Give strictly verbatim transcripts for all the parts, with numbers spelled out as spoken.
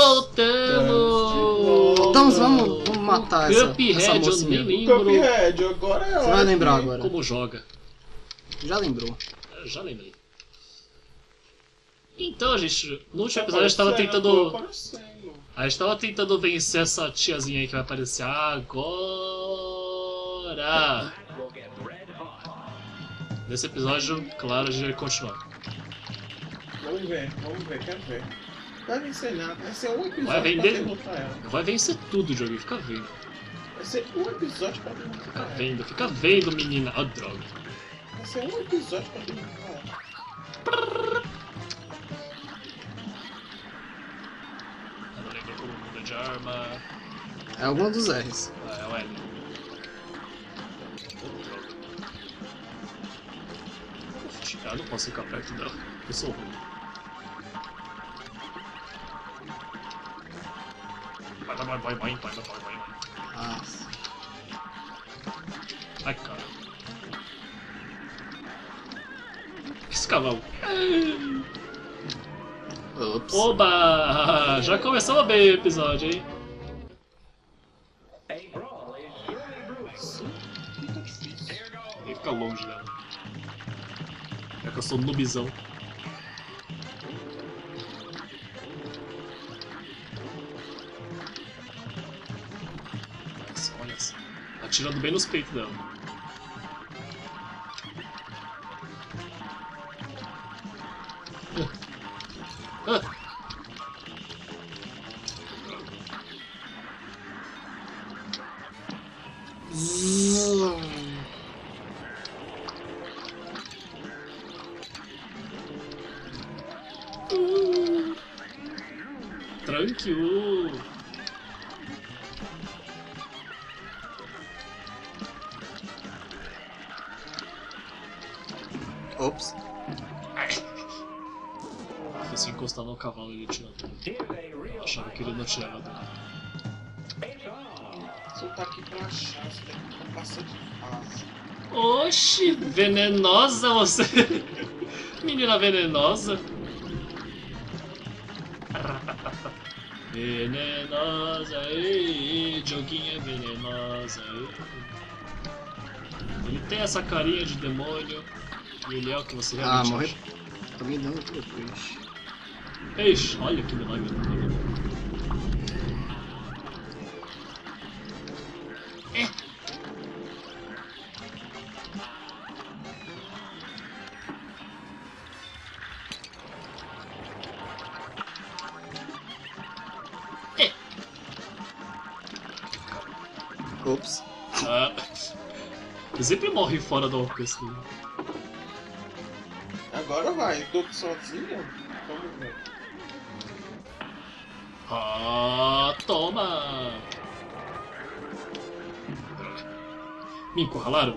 Voltamos! Então vamos, vamos matar essa, essa Cuphead, eu mocinha. nem lembro Cuphead, agora é Você hora vai lembrar que- agora. como joga. Já lembrou. Eu já lembrei. Então, gente, no último Tá episódio a gente tava aparecendo, tô tentando. aparecendo. A gente tava tentando vencer essa tiazinha aí que vai aparecer agora. Nesse episódio, claro, a gente vai continuar. Vamos ver, vamos ver, quero ver. Vai vencer nada, vai ser um episódio Vai pra vender? derrotar ela. Vai vencer tudo, joguinho. Fica vendo. Vai ser um episódio pra derrotar Fica ela. vendo, fica vendo, menina. Ó, droga. Vai ser um episódio pra derrotar ela. Eu não lembro como muda de arma. É algum dos R's. Ah, é o L. Ô, droga. Ah, eu não posso ficar perto dela. Eu sou ruim. Vai, vai, vai, vai, vai, vai, vai, vai. Nossa. Ai, cara. Esse cavalo. Ops. Oba! Já começou bem o episódio, hein? Sim, fica difícil. Ele fica longe dela. É que eu sou noobzão. Nossa, olha só. Atirando bem nos peitos dela. Ah. Tranquilo. Ops. Foi se encostar no cavalo e ele tirando. Eu achava que ele não tirava dele. Você tá aqui pra achar, você tem que passar de fase. Oxi, venenosa você! Menina venenosa! Venenosa, ei, joguinha venenosa, ei. Ele tem essa carinha de demônio e ele é o que você Ah, realmente morreu. acha. Tô me dando pro peixe. Eixe, olha que milagre. É. É. Ops. Ah, ele sempre morre fora do alcance dele. Agora vai, tô sozinho? Vamos ver. Ah, toma! Droga. Me encurralaram?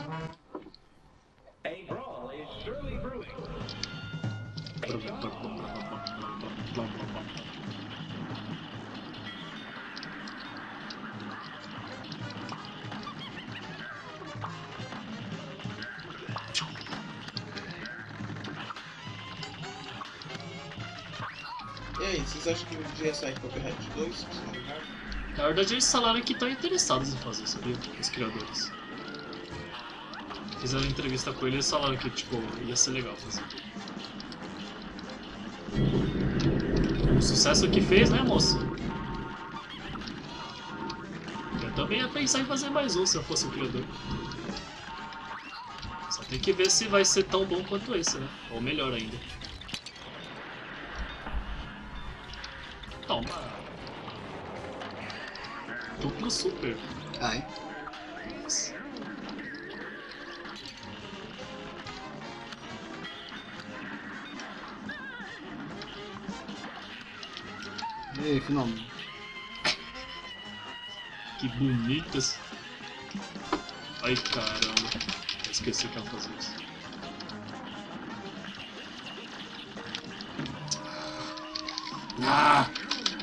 E aí, vocês acham que devia sair Cuphead dois? Na verdade, eles falaram que estão interessados em fazer, sabia? Os criadores. Fizeram entrevista com ele e eles falaram que, tipo, ia ser legal fazer. O sucesso que fez, né, moço? Eu também ia pensar em fazer mais um se eu fosse o criador. Só tem que ver se vai ser tão bom quanto esse, né? Ou melhor ainda. Toma! Duplo super. Ai. Nossa. E finalmente. Que bonitas. Ai caramba. Eu esqueci que ela fazia isso. Ah!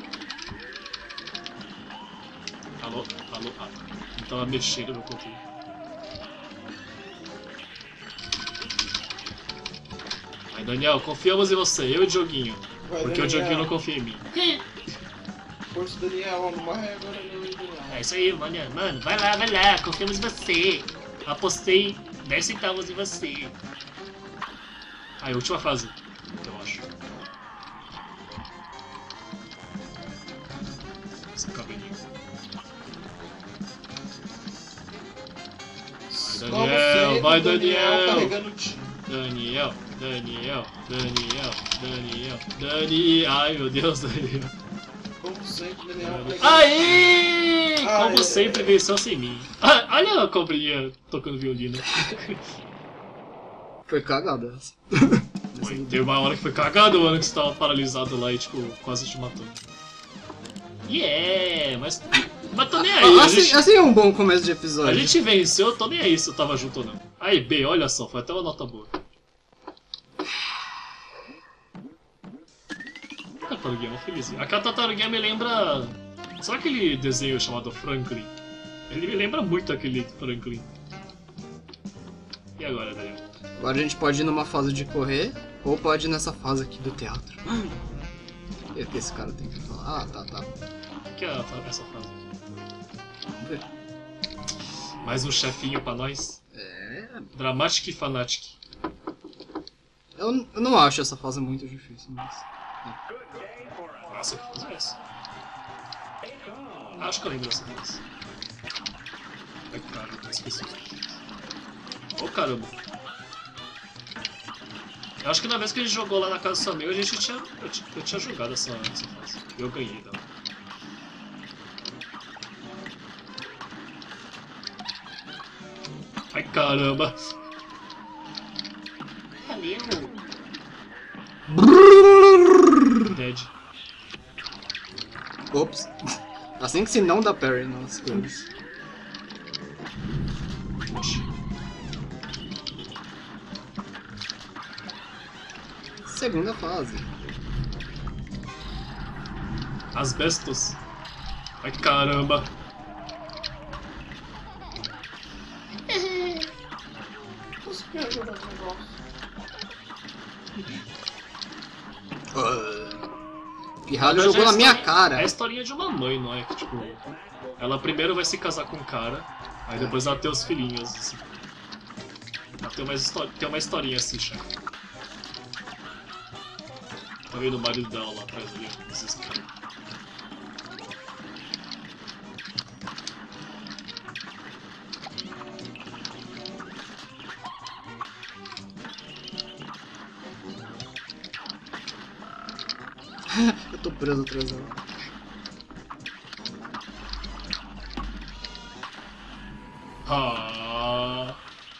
Alô? Alô? Ah, não tava mexendo no controle. Aí Daniel, confiamos em você, eu e o Dioguinho. Vai, Porque o Daniel. Dioguinho não confia em mim. Força, Daniel, ó, não morre agora não, hein, Daniel. É isso aí, mano. Mano, vai lá, vai lá, confiamos em você. Apostei dez centavos em você. Aí, última fase, eu acho. Esse cabelinho. Vai, Como Daniel, sempre, vai, Daniel Daniel. carregando o time. Daniel, Daniel, Daniel, Daniel, Daniel. Ai, meu Deus, Daniel. Como sempre, Daniel carregando Aê! Como Ai, sempre, ai. venceu sem mim. Ah, olha a cobrinha tocando violino. Foi cagada essa. Foi, teve uma hora que foi cagado, mano, que você tava paralisado lá e, tipo, quase te matou. Yeah, mas... Mas tô nem aí, a assim, gente, assim é um bom começo de episódio. a gente venceu, tô nem aí se eu tava junto ou não. Aí, B, olha só, foi até uma nota boa. Tartaruguinha, uma felizinha. Aquela tartaruguinha me lembra... Sabe aquele desenho chamado Franklin? Ele me lembra muito aquele Franklin. E agora, Daniel? Agora a gente pode ir numa fase de correr, ou pode ir nessa fase aqui do teatro. E o que esse cara tem que falar? Ah, tá, tá. O que é essa frase? Vamos ver. Mais um chefinho pra nós? É... Dramatic Fanatic. Eu, eu não acho essa fase muito difícil, mas... Nossa, que coisa é essa? Acho que eu lembro dessa fase. Ai, cara, eu esqueci. Ô, caramba. Eu acho que na vez que a gente jogou lá na casa do Samir, a gente tinha... Eu, tinha, eu tinha jogado essa, essa fase. Eu ganhei dela. Ai, caramba. Valeu. Dead. Ops. Assim que se não dá parry nas coisas. Oxi. Segunda fase. Asbestos. Ai, caramba. Você quer jogar esse negócio? Uh, Pirralho Na verdade, jogou é a na minha história- cara. É a historinha de uma mãe, não é? Que, tipo, ela primeiro vai se casar com um cara, aí depois ela tem os filhinhos, assim. Ela tem uma, histó- tem uma historinha assim, chefe. Tá vendo o marido dela lá atrás ali, desesperado. Eu tô preso atrás dela. Ah.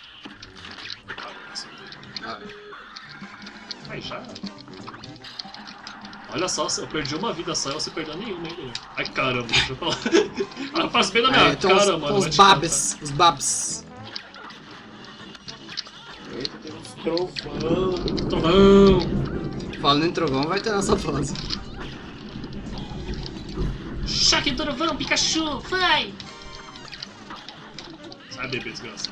Ah, Aí já. Olha só, eu perdi uma vida só e você perdeu nenhuma, hein, Guilherme? Ai, caramba, deixa eu falar. Ela faz bem na minha aí, então cara, os, mano. os vai te babs. Os babs. Eita, tem uns trovão. matar. Trovão! Falando em trovão, vai ter nessa fase. Choque do trovão, Pikachu, vai! Sai, bebê, desgraçado.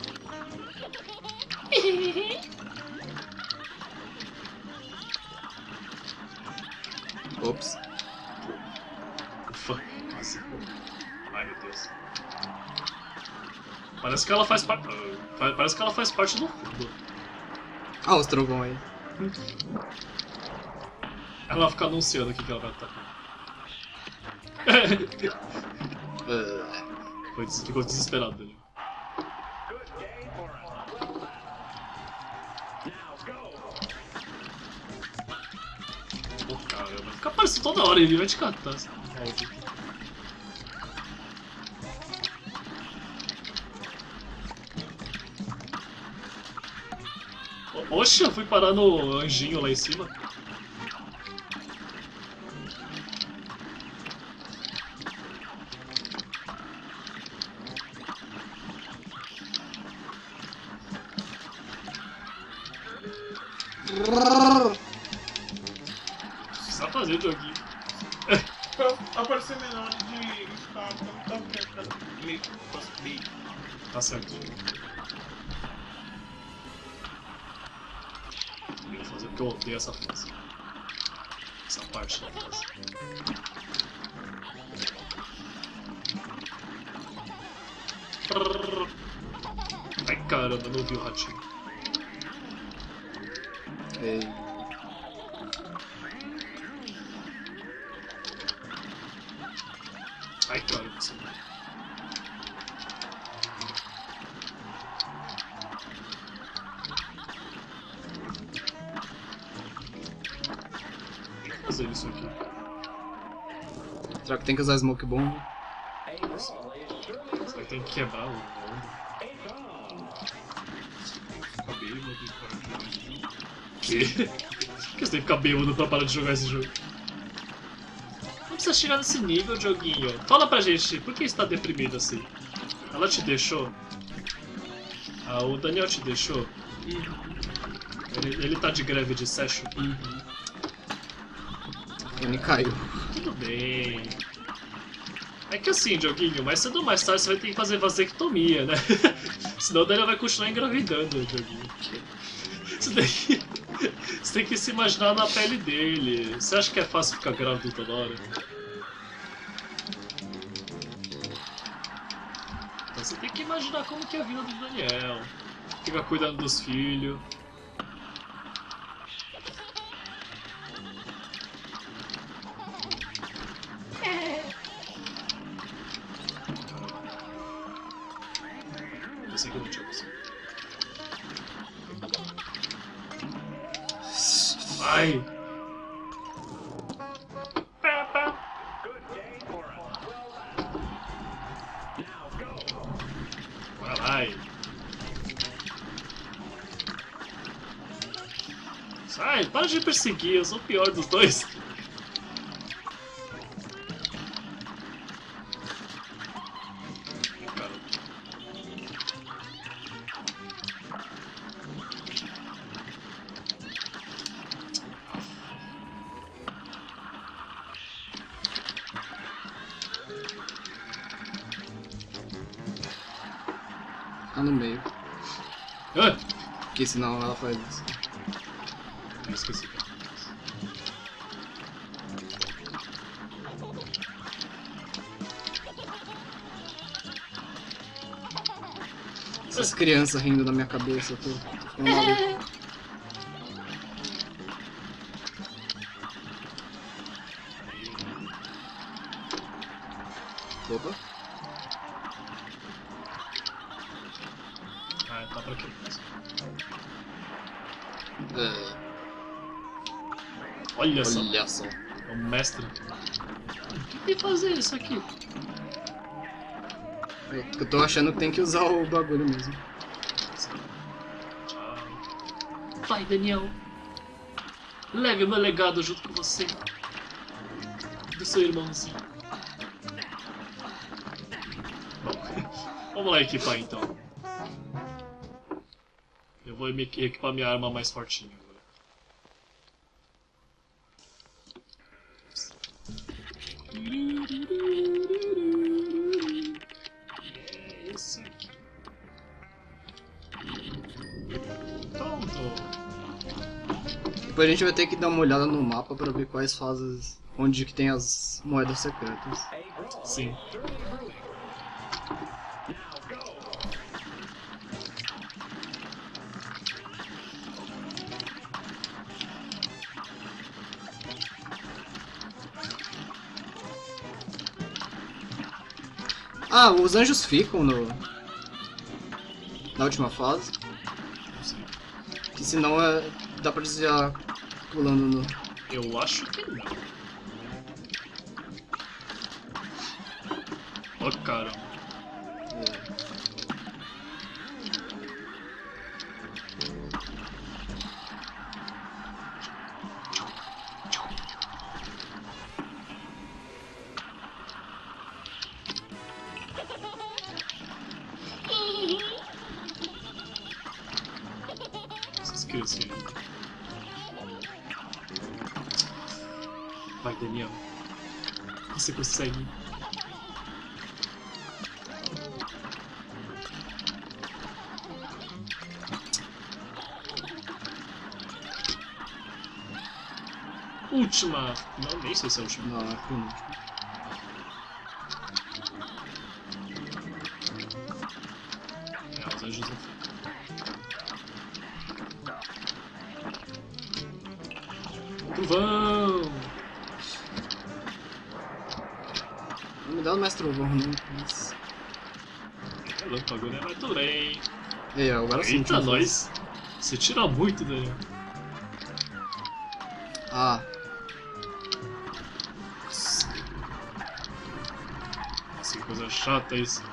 Ops. Ufa, quase. Ai, meu Deus. Parece que ela faz parte. Parece que ela faz parte do fundo. Ah, os trovão aí. Ela fica anunciando o que que ela vai atacar. Uh, Foi, des- ficou desesperado ali. Pô, caramba. Fica aparecendo toda hora, ele vai te catar. Essa áudio aqui. O- Oxe, eu fui parar no anjinho lá em cima. Precisa fazer o joguinho. Pra aparecer menor de estado, eu não tava querendo clique, faço clique. Tá certo. Eu vou fazer porque eu odeio essa fase. Essa parte da fase. Ai caramba, não vi o ratinho. Ei. Ai caramba, sim. Fazer isso aqui. Será que tem que usar Smoke Bomb? Será que tem que quebrar o ombro? Ficar bêbado e parar de jogar esse jogo? Que? Por que você tem que ficar bêbado pra parar de jogar esse jogo? Não precisa chegar nesse nível, joguinho. Fala pra gente, por que você tá deprimido assim? Ela te deixou? Ah, o Daniel te deixou? Ele, ele tá de greve de session? Ele caiu. Tudo bem. É que assim, joguinho, mais cedo ou mais tarde você vai ter que fazer vasectomia, né? Senão o Daniel vai continuar engravidando, joguinho. Você tem que, você tem que se imaginar na pele dele. Você acha que é fácil ficar grávido toda hora? Então você tem que imaginar como que é a vida do Daniel. Fica cuidando dos filhos. Eu sei que eu não tinha opção. Ai! Agora vai! Sai, para de me perseguir, eu sou o pior dos dois. Cara. Tá no meio. Ah! Porque senão ela faz isso. Eu esqueci. Essas crianças rindo na minha cabeça, eu tô, tô ficando maluco. Opa. Ah, tá pra quê? É, Olha só, olha só. é o mestre. O que tem que fazer isso aqui? Eu, eu tô achando que tem que usar o bagulho mesmo. Tchau. Vai, Daniel. Leve o meu legado junto com você. Do seu irmãozinho. Bom, vamos lá equipar então. Eu vou me equipar minha arma mais fortinha agora. É esse aqui. Pronto. Depois a gente vai ter que dar uma olhada no mapa pra ver quais fases, onde que tem as moedas secretas. Sim. Ah, os anjos ficam no... na última fase. Não sei. Que senão é... dá pra desviar pulando no... Eu acho que não. Ó, caramba. é. Essas criancinhas. Vai, Daniel. Você consegue. Última. Não, nem sei se é a última. Não, é penúltimo. José. Trovão! Não me dá mais trovão, não. Mas... Relâmpago, né? Mas tudo bem. E aí, agora sim. Eita, nós! Você tira muito, Daniel. Ah, Nossa. Nossa, que coisa chata isso.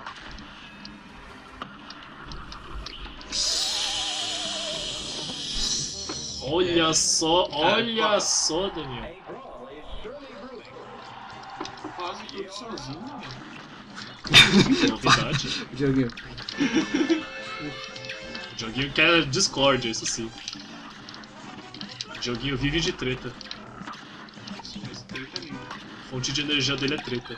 Olha só, olha só, Daniel. Quase tudo sozinho, né? Novidade. joguinho. O joguinho quer Discord, isso sim. O joguinho vive de treta. Mas treta ali. A fonte de energia dele é treta.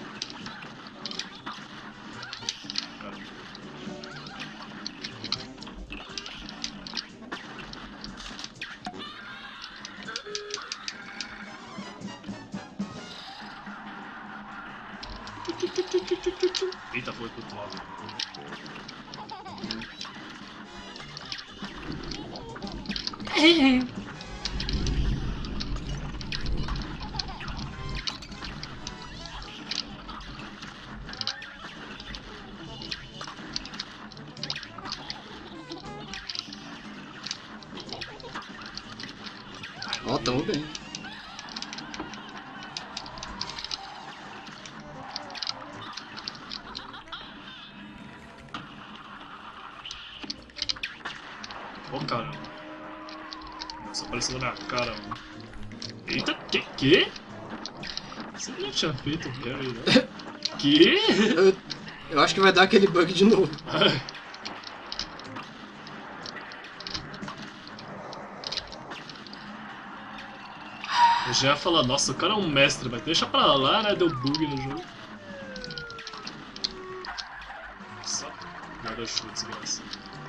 Eita, foi pro outro lado. Ó, tamo bem. Ô, caramba. Nossa, apareceu na minha cara, mano. Eita, que? Que? Você já tinha feito o carry, né? Que? Eu, eu acho que vai dar aquele bug de novo. Eu já ia falar, nossa, o cara é um mestre, mas deixa pra lá, né? Deu bug no jogo. Nossa, nada chute, desgraça.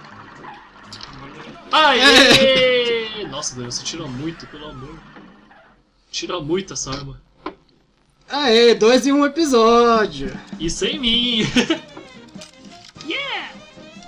Aê! Nossa, Deus, você tira muito, pelo amor. Tira muito essa arma. Aê, dois em um episódio. E sem mim! Yeah!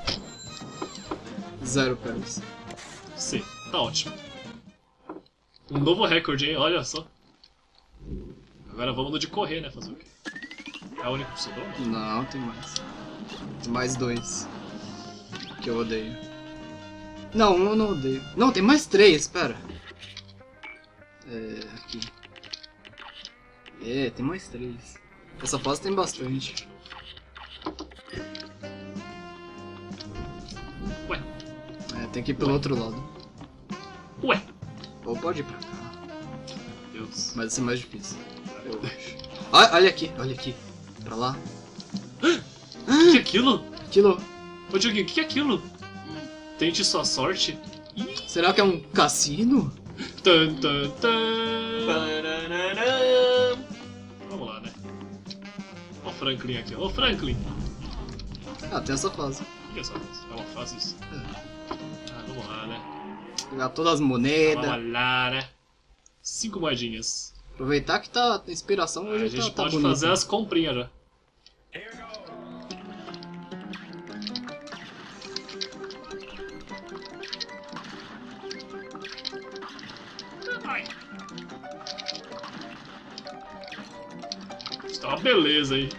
Zero pés. Sim, tá ótimo. Um novo recorde, hein? Olha só. Agora vamos no de correr, né? Fazer o quê? É o único que sobrou? Não? Não, tem mais. Tem mais dois. Que eu odeio. Não, um eu não odeio. Não, tem mais três, pera. É, aqui. É, tem mais três. Essa fase tem bastante. Ué, É, tem que ir pelo outro lado. ué. Ou pode ir pra cá. Deus. Mas vai ser mais difícil. Eu acho. Ah, olha aqui, olha aqui. Pra lá. O que é aquilo? Aquilo. Ô, Dioguinho, o que é aquilo? Tente sua sorte. Ih, Será que é um cassino? tan, tan, tan. Parararã. Vamos lá, né? Ó o Franklin aqui, ó o Franklin. Ah, tem essa fase. O que é essa fase? É uma fase isso? Ah, vamos lá, né? Pegar todas as moedas. Vamos lá, né? Cinco moedinhas. Aproveitar que tá a inspiração Ah, hoje a gente tá, tá pode bonita. fazer as comprinhas já. Ai. Isso tá uma beleza, hein?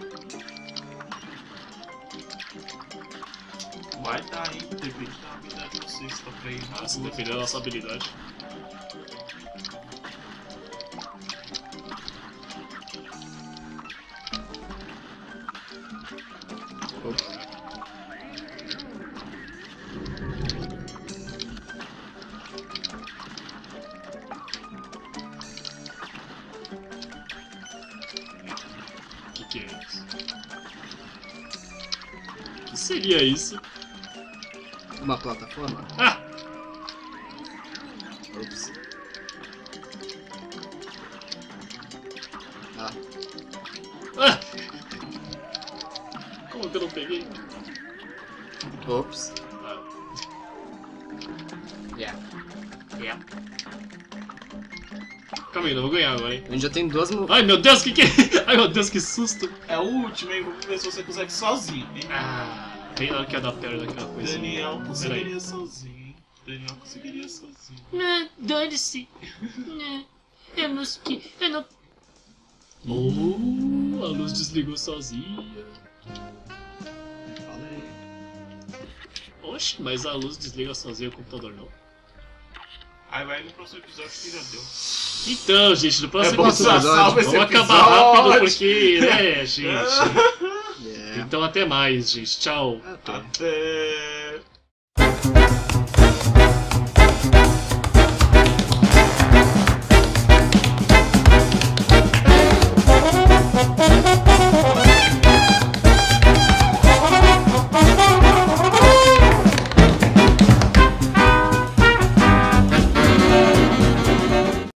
Vai dar, hein? Depende da habilidade de vocês, tá pra ir. Nossa, dependendo da nossa habilidade. Opa. O que, que é isso? O que seria isso? Uma plataforma? Ah! Ops. Ah, Ah! Como que eu não peguei? ops. Ah, Yeah. Yeah. calma aí, não vou ganhar agora, hein? A gente já tem duas mo... Ai meu Deus, que que é? Ai meu Deus, que susto! É o último, hein? Vamos ver se você consegue sozinho, hein? Ah, Bem na hora que ia dar perna daquela coisa. Daniel conseguiria Peraí. sozinho. Daniel conseguiria sozinho. Não, dane-se. Não, eu não... Eu não... Oh, a luz desligou sozinha. Fala aí. Oxe, mas a luz desliga sozinha o computador não. Aí vai no próximo episódio que já deu. Então, gente, no próximo É bom episódio... que salva esse Vamos acabar episódio. rápido porque, né, gente? Yeah. Então até mais, gente. Tchau. Até. Até.